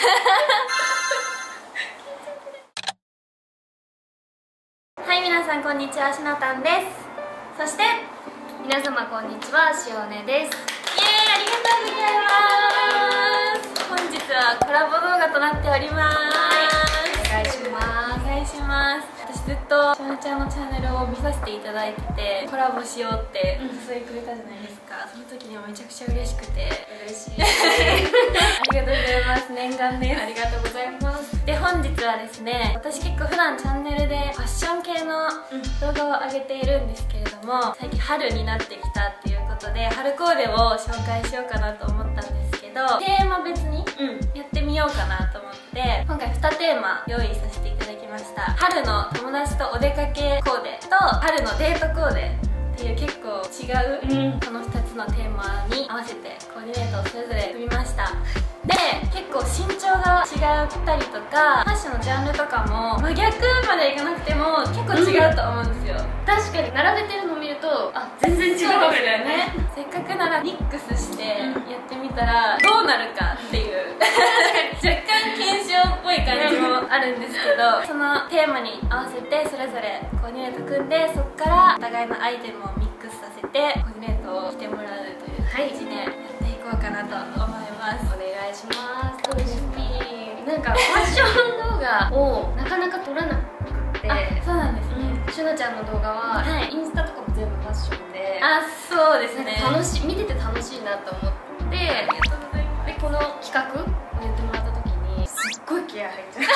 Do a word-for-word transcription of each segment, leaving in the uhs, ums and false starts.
はい、皆さんこんにちは、しのたんです。そして皆様こんにちは、しおねです。 イエーイ、ありがとうございます。本日はコラボ動画となっております。 お願いします。 お願いします。私ずっとしおねちゃんのチャンネルを見させていただいてて、コラボしようって誘いくれたじゃないですか。その時にはめちゃくちゃ嬉しくて嬉しい。 ありがとうございます。念願です。 ありがとうございます。 で、本日はですね、私結構普段チャンネルでファッション系の動画を上げているんですけれども、最近春になってきたっていうことで春コーデを紹介しようかなと思ったんですけど、テーマ別にやってみようかなと思って今回にテーマ用意させていただきました。春の友達とお出かけコーデと春のデートコーデっていう結構違う、うん、このふたつのテーマに合わせてコーディネートをそれぞれ組みました。で、結構身長が違ったりとかファッションのジャンルとかも真逆までいかなくても結構違うと思うんですよ、 うん、確かに並べてるの見るとあ、全然違うそうですよね。せっかくならミックスしてやってみたらどうなるかっていう若干検証っぽい感じもあるんですけど、そのテーマに合わせてそれぞれコーディネート組んで、そこからお互いのアイテムをミックスさせてコーディネートをしてもらうという感じでやっていこうかなと思います。 お願いします。楽しみ。なんかファッション動画をなかなか撮らなくて、 そうなんですね。 しゅなちゃんの動画は、はい、インスタとかも全部ファッションで、 あ、そうですね。 楽しい、見てて楽しいなと思って、ありがとうございます。で、この企画をやってもらった時にすっごい気合入っちゃう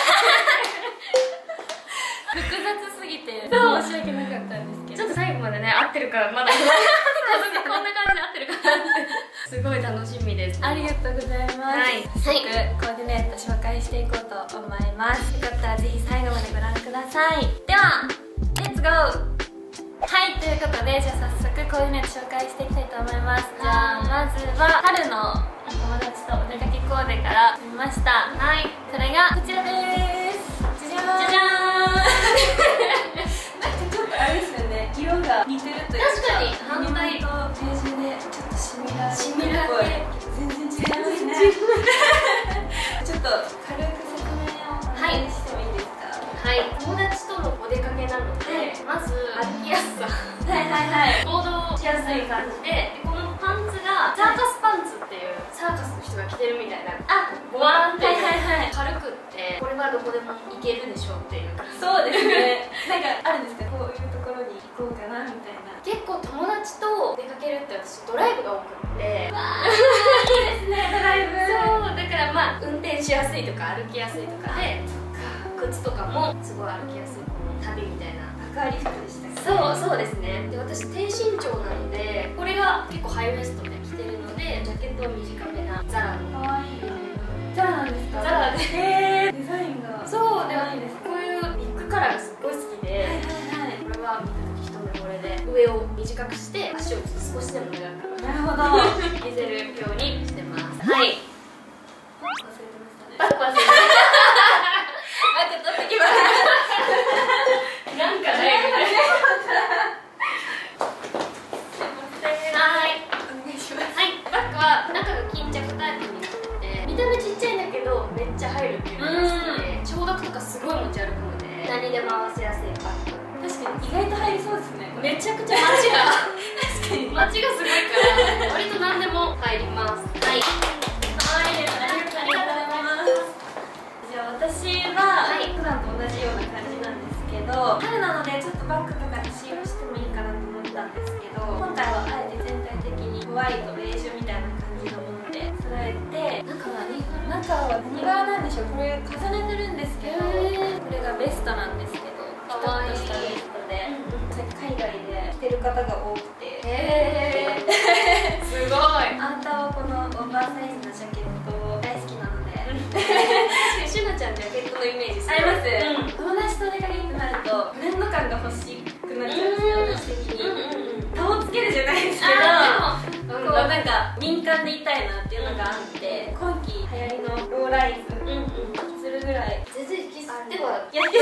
複雑すぎて申し訳なかったんですけど、 ちょっと最後までね、合ってるかまだこんな感じで合ってるかなってすごい楽しみです。 ありがとうございます。はい、早速コーディネート紹介していこうと思います。よかったらぜひ最後までご覧ください。ではレッツゴー。はい、ということで、じゃあ早速コーディネート紹介していきたいと思います。じゃあまずは春の友達とお出かけコーデから見ました。はい、それがこちらです。じゃじゃーん。じゃじゃーんなんかちょっとあれですよね、色が似てるというか、 確かに反対とベージュでちょっとシミがシミがね、 全然違いますねちょっと軽く説明をお願いしてもいいですか？ はい、友達とのお出かけなので、まず歩きやすさ、 はいはいはい、 行動しやすい感じで、でこのパンツがサーカスパンツっていうサーカスの人が着てるみたいな、 あ、 ボワーンってはいはいはい、 軽くってこれはどこでも行けるでしょうっていう感じ。 そうですねなんかあるんですか、こういうところに行こうかなみたいな。 結構友達と出かけるって私ドライブが多くってわーいいですね、ドライブ。 そうだからまあ運転しやすいとか歩きやすいとかで、靴とかもすごい歩きやすい旅みたいな赤い服でしたっけ？ そうそうですね。で、私低身長なのでこれが結構ハイウエストで着てるので、ジャケットは短めなザラのかわいい。ザラなんですか？ ザラで、 へー、デザインがそうで可愛いです。 こういうビッグカラーがすっごい好きで、 はいはいはい、 これは見た時一目惚れで、上を短くして足を少しでも長くなるほど見せるようにしてます。はい、 忘れてましたね。 バックはするあ、ちょっと取ってきますなんかねはいお願いします。 はい、バッグは中が巾着タイプになってて、見た目ちっちゃいんだけどめっちゃ入るっていうのが好きで、消毒とかすごい持ち歩くので何にでも合わせやすいバッグ。 確かに意外と入りそうですね。 めちゃくちゃマチが確かにマチがすごいから割と何でも入ります。はい、 はい、ありがとうございます。じゃあ私は、はい、普段と同じような感じなんですけど、春なのでちょっとバッグとかに使用してもいいかなと思ったんですけど、今回はあえて全体的にホワイト、ベージュみたいな感じのもので揃えて、中は何中は何柄なんでしょう。これ重ねてるんですけど、これがベストなんですけど、ピタッとしたベストで、海外で着てる方が多くて、 へーすごい。 あんたはこのオーバーサイズのジャケット大好きなのでしゅなちゃんジャケットのイメージすあります、 うん、 友達とお出かけってなるとブレンド感が欲しくなっちゃうんですよ、私的に。顔つけるじゃないですけど、こうなんか敏感でいたいなっていうのがあって、今季流行りのローライズするぐらい全然引きずってはやってない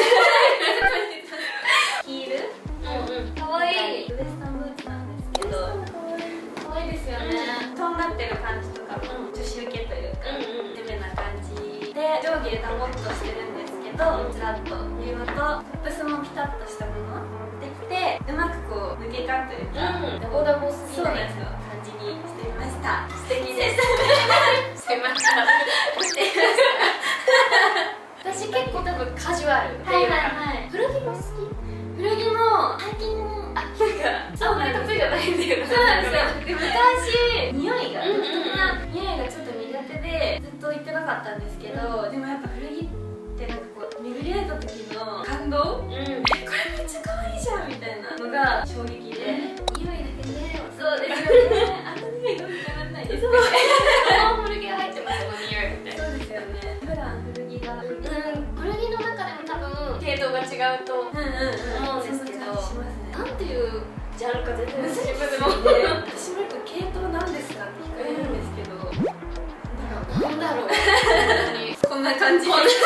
ヒール、 かわいい。 ウエスタンブーツなんですけど、かわいいですよね。とんがってる感じとかも女子受けというか、デメな感じで、女毛ダボっとしてるんですけど、ずらっというのとトップスもピタッとしたものを持ってきて、うまくこう抜け感というか、 うん、ダボダボすぎない感じにしてみました。 素敵ですしてましたしてました私結構多分カジュアルっていうか、はいはいはい、古着も好き。 古着も最近あ、なんかあんまり得意じゃないんだよな。 そうなんですよ。昔匂いが独特な匂いがちょっと苦手でずっと言ってなかったんですけど、でもやっぱ古着ってなんかこう巡り合えた時の感動、うん、これめっちゃ可愛いじゃんみたいなのが衝撃で、 匂いだけね。 そうですよね。あの匂いどうにかならないですか。 この古着が入ってます、この匂いみたいな。 そうですよね。普段古着が、うん、 古着の中でも多分系統が違うと思うんですけど、なんていうジャンルか全然自分でも私もよく系統なんですかって聞かれるんですけど、 なんだろう、 こんな感じ。 こんな感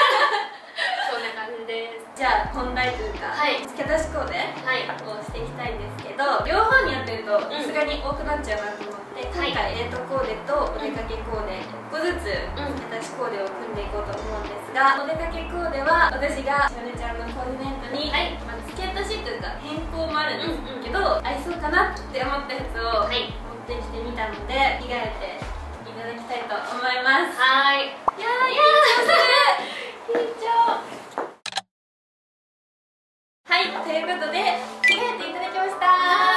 じです。 じゃあ本題というか、 はい、 付け足しコーデをしていきたいんですけど、両方にやってるとさすがに多くなっちゃうなと思って、今回デートコーデとお出かけコーデいっこずつ付け足しコーデを組んでいこうと思うんですが、お出かけコーデは私がしおねちゃんのコーディネートに、はい、まあ、付け足しというか変更もあるんですけど、合いそうかなって思ったやつを持ってきてみたので、着替えていただきたいと思います。 はい。 いやー、緊張する。緊張。はい、ということで着替えていただきました。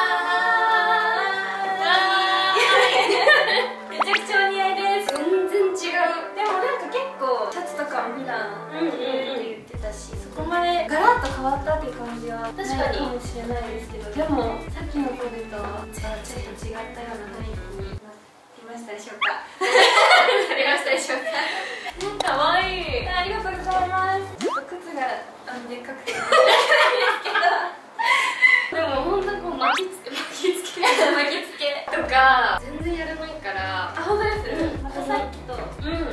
めちゃくちゃお似合いです。 全然違う。 でもなんか結構シャツとかも普段着てるって言ってたし、そこまでガラッと変わったっていう感じはないかもしれないですけど、でもさっきのコーデとはちょっと違ったような雰囲気になっていましたでしょうか。 なりましたでしょうか。 かわいい。ありがとうございます。ちょっと靴があのでっかくてでも本当こう巻きつけ巻きつけ巻きつけとか全然やればいいから。 あ、本当です、うん、またさっきと、 うん、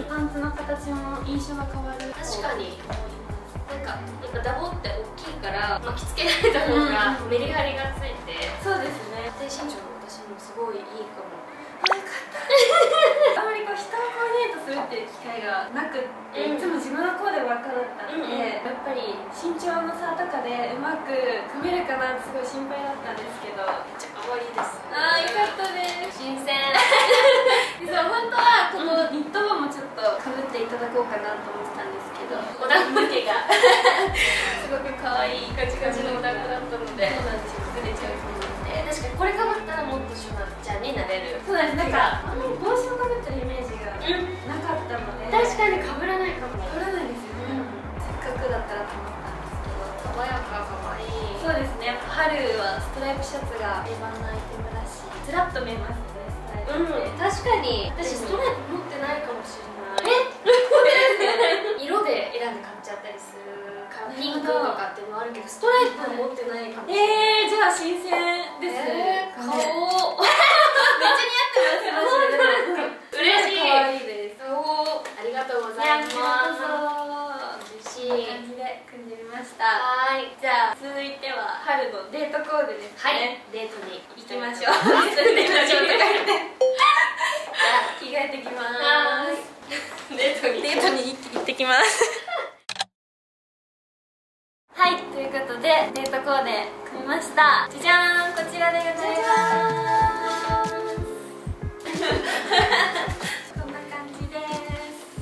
パンツの形も印象が変わる。 確かになんかやっぱダボって大きいから巻きつけられた方がメリハリがついて、 そうですね。 低身長の私にもすごいいいかも。 あ、よかったあまりこう人をコーディネートするっていう機会がなくって、うん、いつも自分のコーデばっかだったんで、うんうん、やっぱり身長の差とかでうまく組めるかなってすごい心配だったんですけど、 めっちゃ可愛いです。 あー、よかったです。 新鮮実は本当はこのニット帽もちょっとかぶっていただこうかなと思ってたんですけど、 おだんご毛がすごく可愛いガチガチのおだんごだったので、 そうなんですよ、崩れちゃうと思って。 確かにこれかぶったらもっとシュナちゃんになれる。 そうなんです。なんかあんまり帽子をかぶってるイメージがなかったので、 確かにかぶらないかも。 かぶらないですよね、うん、せっかくだったらと思ったんですけど。 爽やか、かわいい。 そうですね。やっぱ春はストライプシャツが定番のアイテムだし、ずらっと見えますね、ストライプって。 うん、確かに私ストライプ持ってないかもしれない。 え色で選んで買っちゃったりするからピンクとかっていうのもあるけど、ストライプは持ってないかもしれない。 えー、じゃあ新鮮です。 えー、顔めっちゃ似合ってます。 嬉しい。 可愛いです。 顔ありがとうございます。嬉しい。 こんな感じで組んでみました。 はい。 じゃあ続いては春のデートコーデですね。 はい。デートに行きましょう。行きましょうとか言って。じゃあ着替えてきます。 デートにデートに行ってきます。はい、ということでデートコーデ組みました。じゃじゃーん、こちらでございます。こんな感じです。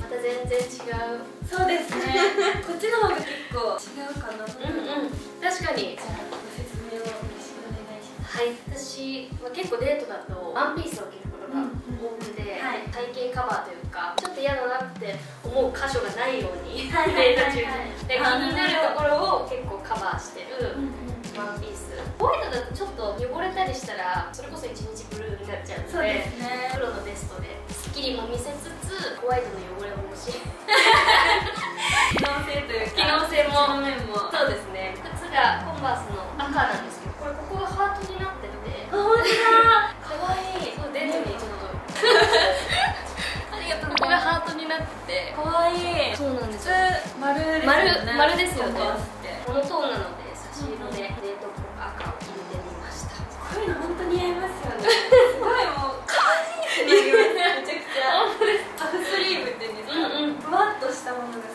また全然違う。 そうですね。こっちの方が結構違うかなと。 うんうん。確かに。 じゃあご説明をよろしくお願いします。 はい、私は結構デートだとワンピースを着ることが多くて、うんうん、はい、体型カバーというかちょっと嫌だなって思う箇所がないようにデート中にで気になるところを結構カバーしてるワンピース。ホワイトだとちょっと汚れたりしたらそれこそ一日ブルーになっちゃうので、そうですね、黒のベストでスッキリも見せつつホワイトの汚れを防止機能性というか機能性も面もそうですね。靴がコンバースの赤なんですけど、これここがハートになってて、 あ、ほんとだかわいい。そう、デートにちょっとありがとうここがハートになっててかわいい。 そうなんですよ。丸ですよね。 丸ですよね。このトーンなので差し色でデートっぽく赤を入れてみました。 こういうの本当に似合いますよね。すごいもうかわいいってなります。めちゃくちゃ。パフスリーブって言うんですか。ふわっとしたものが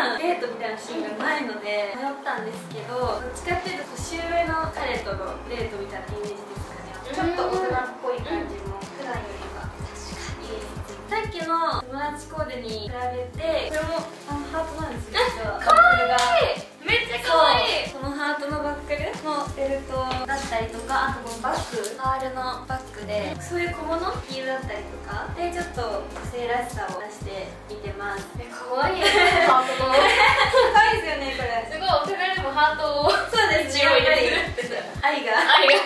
段デートみたいなシーンがないので迷ったんですけど、どっちかっていうと年上の彼とのデートみたいなイメージですかね。ちょっと大人っぽい感じも普段よりは確かにいいです。さっきの友達コーデに比べてこれもあのハートなんですよ。 かわいい、めっちゃかわいい。 このハートのバックルのベルトだったりとか、あとこのバッグパールのバッグでそういう小物ヒールだったりとかでちょっと女性らしさを出してみてます。 え、かわいいハートのかわいいですよねこれ。 すごいお互いでもハートをそうですね、 入れてるって愛が愛が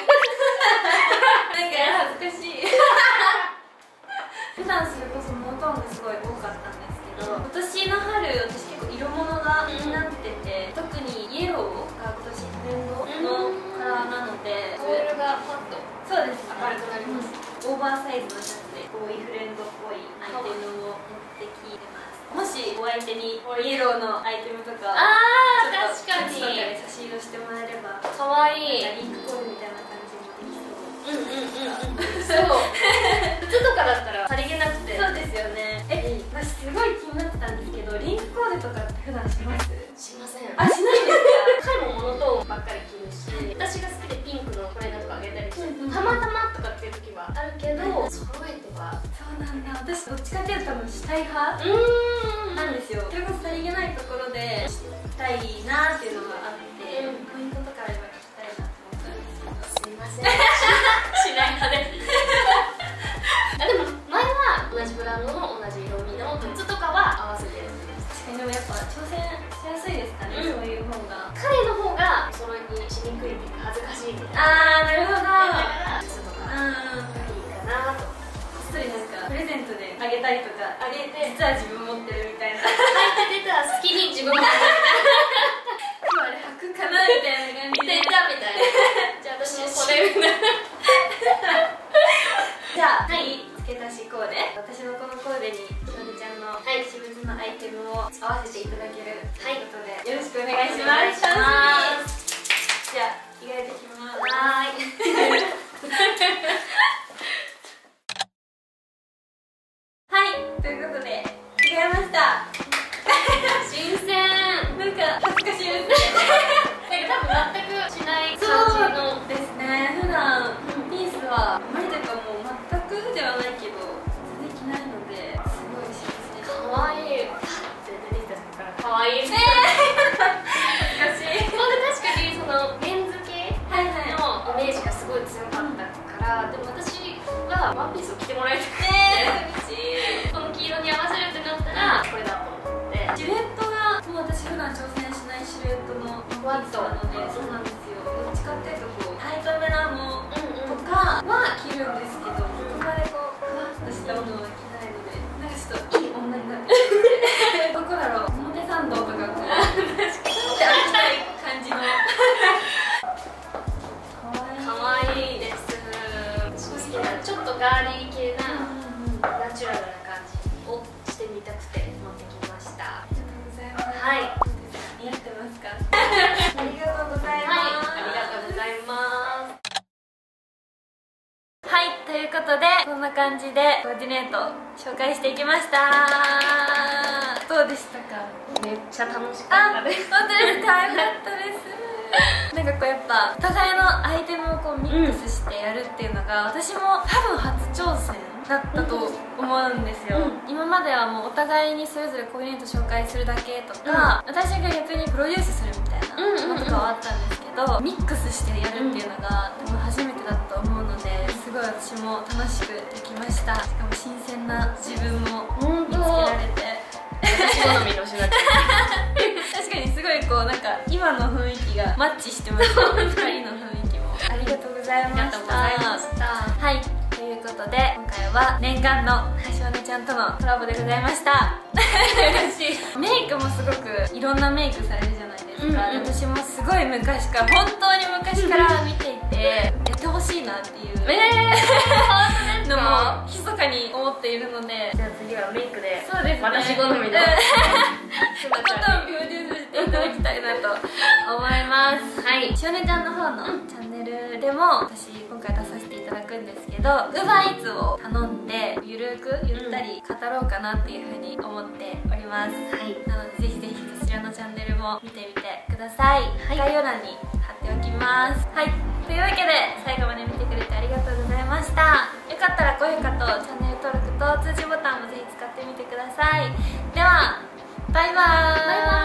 なんか恥ずかしい普段それこそモートーンがすごい多かったんですけど、今年の春私結構色物が気になってて、特にイエローが今年トレンドのカラーなので、 オールがパッとそうですね、 明るくなります。 オーバーサイズのシャツでボーイフレンドっぽいアイテムを持ってきてます。もしお相手にイエローのアイテムとかあーちょっと確かにとかで差し色してもらえればかわいい。 リンクコーデみたいな感じもできそう。 うんうんうんうん。そう。靴とかだったらさりげなくて。 そうですよね。え、私すごい気になってたんですけど、リンクコーデとかって普段します？ しません。 あ、しないですか？ 彼もモノトーンばっかり着るし、私が好きでピンクのこれだとかあげたりして、たまたまとかっていう時はあるけど、揃えては。 そうなんだ。私どっちかっていうと多分したい派うーんなんですよ。それこそさりげないところでしたいなっていうのがあって、 うんポイントとかあれば聞きたいなと思ったんですけど。 すいません。しない派です。あ、でも前は同じブランドの同じ色味の靴とかは合わせてやってます。 確かにでもやっぱ挑戦しやすいですかね、 うん、 そういう方が。 彼の方がお揃いにしにくいっていうか恥ずかしいみたいな。 あー、なるほど。 だから靴とかうん、 いいかなと。 こっそりなんかプレゼントであげたりとか、 あげて実は自分持ってるみたいな。 履いて出たら好きに自分も履いて今日あれ履くかなみたいな感じで。 出たみたいな。じゃあ私もこれみたいな。 じゃあ、 はい、 付け足しコーデ、私のこのコーデにしおりちゃんの私物のアイテムを合わせていただけるということで、よろしくお願いします。 お願いします。 じゃあ着替えてきます。 はーい。 はい、ということで着替えました。 新鮮。 なんか恥ずかしいですね。 なんか多分全くしない感じのですね。普段ピースはあまりというかもう全くではないけど全然着ないので、すごい新鮮。 かわいい。パッて出てきた時からかわいい。 えー、恥ずかしい。 ほんで確かにそのメンズ系はいはい。 のイメージがすごい強かったから、でも私はワンピースを着てもらいたくて、 えー、嬉しい。 この黄色に合わせるってなったらこれだと思って。 シルエットがもう私普段挑戦しないシルエットのワットなので、そうなんですよ。どっちかっていうとこうタイトめなものとかは着るんですけど、ここまでこうふわっとしたものは着ないので、なんかちょっといい女になってどこだろう、表参道とかこうって歩きたい感じのかわいいです。私も好きなちょっとガーリー系なナチュラルな感じをしてみたくて持ってきました。 ありがとうございます。 はい、 似合ってますか？ありがとうございます。 はい、ありがとうございます。 はい、ということでこんな感じでコーディネート紹介していきました。どうでしたか？ めっちゃ楽しかったです。 本当ですか？よかったです。なんかこうやっぱお互いのアイテムをこうミックスしてやるっていうのが、私も多分初挑戦だったと思うんですよ、うん、今まではもうお互いにそれぞれコーディネート紹介するだけとか、うん、私が逆にプロデュースするみたいなのとかはあったんですけど、ミックスしてやるっていうのが多分初めてだと思うので、すごい私も楽しくできました。しかも新鮮な自分も見つけられて、 私好みのしなきゃ確かにすごいこうなんか今の雰囲気がマッチしてますね。ふたりの雰囲気もありがとうございました。 ありがとうございました。 はい、ということで今回は念願のしおねちゃんとのコラボでございました。 嬉しい。 メイクもすごくいろんなメイクされるじゃないですか、 うんうん、 私もすごい昔から本当に昔から見ていててやってほしいなっていうえー、 のも密かに思っているので、 じゃあ次はメイクでそうですね、 私好みのことをプロデュースしていただきたいなと思います。はい、しおねちゃんの方のチャンネルでも私今回出させていただくんですけど、UberEatsを頼んでゆるくゆったり語ろうかなっていうふうに思っております。はい、なのでぜひぜひそちらのチャンネルも見てみてください。はい、概要欄に貼っておきます。はい、というわけで最後まで見てくれてありがとうございました。よかったら高評価とチャンネル登録と通知ボタンもぜひ使ってみてください。ではバイバーイ。バイバーイ。